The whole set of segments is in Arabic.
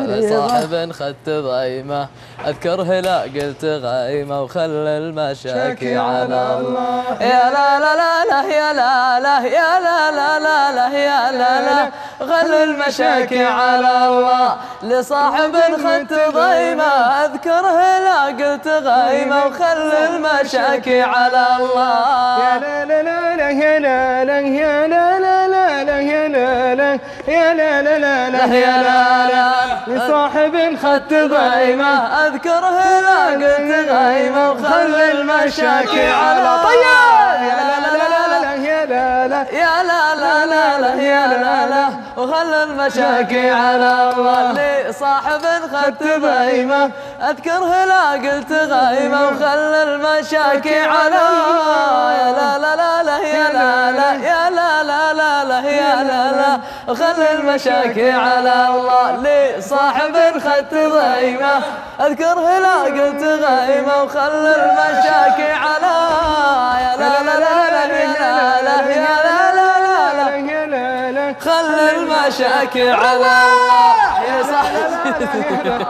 صاحب خدت ضيمه اذكر هلا قلت غيمه وخلى المشاكي على الله. يا لا لا لا لا يا لا لا يا لا لا لا لا يا لا لا خلى المشاكي على الله. لصاحب خدت ضيمه اذكر هلا قلت غيمه وخلى المشاكي على الله. يا لا لا لا يا لا لا يا لا لا لا يا لا لا يا لا لا لا يا لا لا لصاحب خدت ضيمه اذكر هلا قلت غيمه وخلى المشاكي على طيب. يا لا لا لا يا لا لا يا لا لا لا لا يا لا لا وخلى المشاكي على الله. لصاحب خدت ضيمه اذكر هلا قلت غيمه وخلى المشاكي على الله. يا لا لا لا لا يا لا لا يا لا لا لا لا يا لا لا وخلى المشاكي على الله. لصاحب خدت ضيمه اذكر هلا قلت غيمه وخلى المشاكي على يا لا لا لا لا يا لا لا يا لا لا لا يا لا لا خلى المشاكي على الله. يا صاحب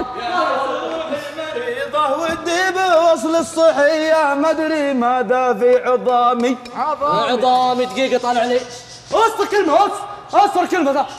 ودي بوصل الصحية ما ادري ماذا في عظامي. عظامي دقيقة طالع لي اصبر كلمة اصبر كلمة